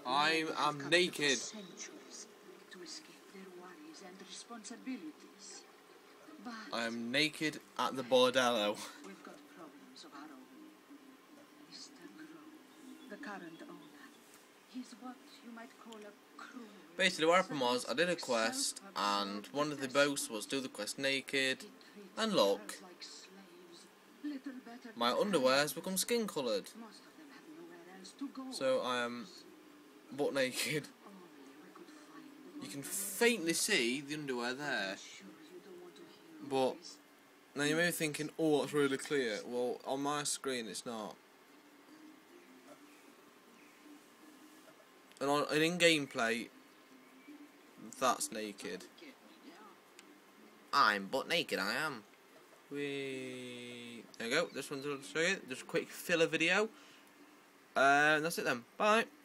I am naked. To escape their worries and responsibilities. But I am naked at the bordello. we've got problems of our own. Mr. Grove, the current owner, he's what you might call a cruel. Basically what happened was, I did a quest, and one of the boasts was do the quest naked, and look, my underwear has become skin coloured. So I am butt naked. You can faintly see the underwear there, but now you may be thinking, oh, it's really clear. Well, on my screen it's not. And in gameplay, that's naked. I'm butt naked, I am. There you go, this one's going to show you. Just a quick filler video. That's it then. Bye.